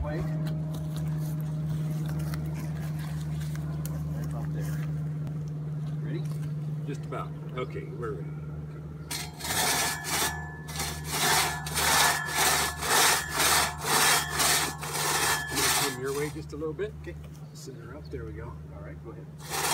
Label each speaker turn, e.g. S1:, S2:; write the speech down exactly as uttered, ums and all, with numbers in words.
S1: way. Right about there. Ready?
S2: Just about. Okay, we're ready. Come your way just a little bit.
S1: Okay. Center up. There we go. All right, go ahead.